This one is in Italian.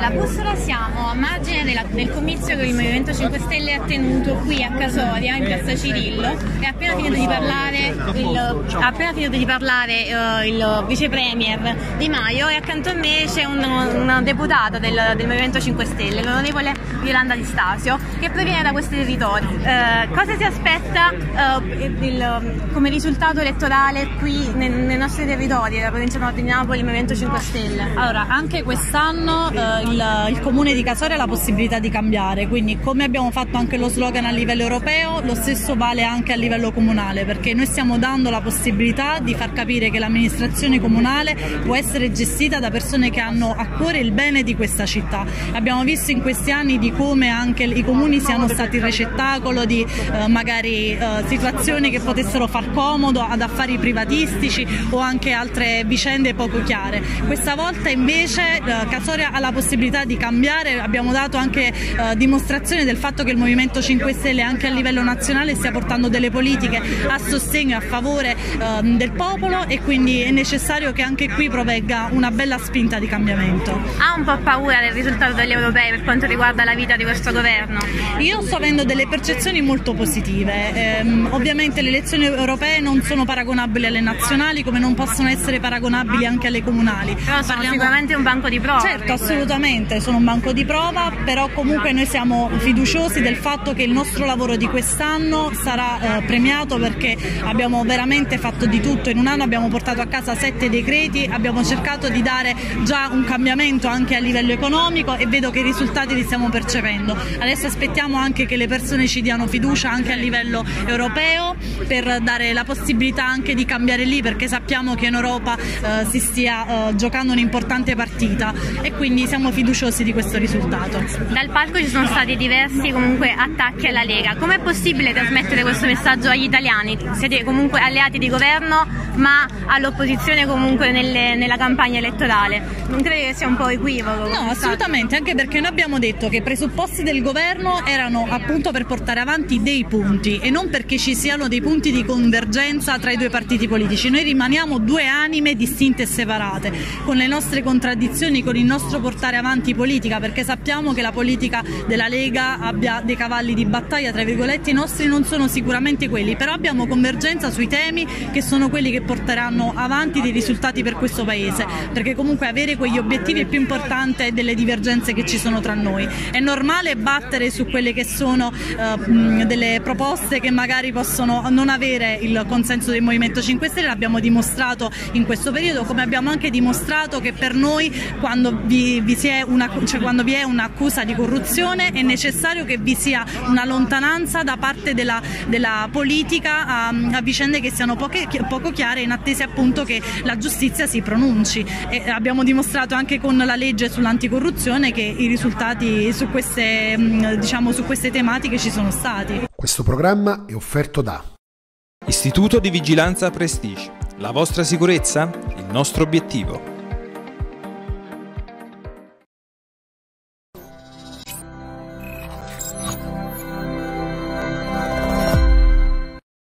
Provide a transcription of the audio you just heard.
Allora, Bussola, siamo a margine del comizio che il Movimento 5 Stelle ha tenuto qui a Casoria, in piazza Cirillo. È appena finito di parlare il vice premier Di Maio, e accanto a me c'è un deputato del Movimento 5 Stelle, l'onorevole Yolanda Di Stasio, che proviene da questi territori. Cosa si aspetta come risultato elettorale qui nei nostri territori, la provincia nord di Napoli, il Movimento 5 Stelle? Allora, anche quest'anno il Comune di Casoria ha la possibilità di cambiare, quindi come abbiamo fatto anche lo slogan a livello europeo, lo stesso vale anche a livello comunale, perché noi stiamo dando la possibilità di far capire che l'amministrazione comunale può essere gestita da persone che hanno a cuore il bene di questa città. Abbiamo visto in questi anni di come anche i comuni siano stati il recettacolo di magari situazioni che potessero far comodo ad affari privatistici o anche altre vicende poco chiare. Questa volta invece Casoria ha la possibilità di cambiare. Abbiamo dato anche dimostrazione del fatto che il Movimento 5 Stelle anche a livello nazionale stia portando delle politiche a sostegno e a favore del popolo, e quindi è necessario che anche qui provegga una bella spinta di cambiamento. Ha un po' paura del risultato degli europei per quanto riguarda la vita di questo governo? Io sto avendo delle percezioni molto positive. Ovviamente le elezioni europee non sono paragonabili alle nazionali, come non possono essere paragonabili anche alle comunali. Però sono sicuramente un banco di prova. Certo, assolutamente, sono un banco di prova, però comunque noi siamo fiduciosi del fatto che il nostro lavoro di quest'anno sarà premiato, perché abbiamo veramente fatto di tutto. In un anno abbiamo portato a casa 7 decreti, abbiamo cercato di dare già un cambiamento anche a livello economico e vedo che i risultati li stiamo percependo. Adesso aspettiamo anche che le persone ci diano fiducia anche a livello europeo, per dare la possibilità anche di cambiare lì, perché sappiamo che in Europa si stia giocando un'importante partita, e quindi siamo fiduciosi di questo risultato. Dal palco ci sono stati diversi comunque attacchi alla Lega. Com'è possibile trasmettere questo messaggio agli italiani? Siete comunque alleati di governo, ma all'opposizione comunque nella campagna elettorale. Non credi che sia un po' equivoco? No, assolutamente, anche perché noi abbiamo detto che i presupposti del governo erano appunto per portare avanti dei punti e non perché ci siano dei punti di convergenza tra i due partiti politici. Noi rimaniamo due anime distinte e separate, con le nostre contraddizioni, con il nostro portare avanti politica, perché sappiamo che la politica della Lega abbia dei cavalli di battaglia, tra virgolette. I nostri non sono sicuramente quelli, però abbiamo convergenza sui temi che sono quelli che porteranno avanti dei risultati per questo Paese, perché comunque avere quegli obiettivi è più importante delle divergenze che ci sono tra noi. È normale battere su quelle che sono delle proposte che magari possono non avere il consenso del Movimento 5 Stelle, l'abbiamo dimostrato in questo periodo, come abbiamo anche dimostrato che per noi quando vi è un'accusa di corruzione è necessario che vi sia una lontananza da parte della politica a vicende che siano poco chiare, in attesa appunto che la giustizia si pronunci, e abbiamo dimostrato anche con la legge sull'anticorruzione che i risultati su queste tematiche ci sono stati. Questo programma è offerto da Istituto di Vigilanza Prestige. La vostra sicurezza? Il nostro obiettivo.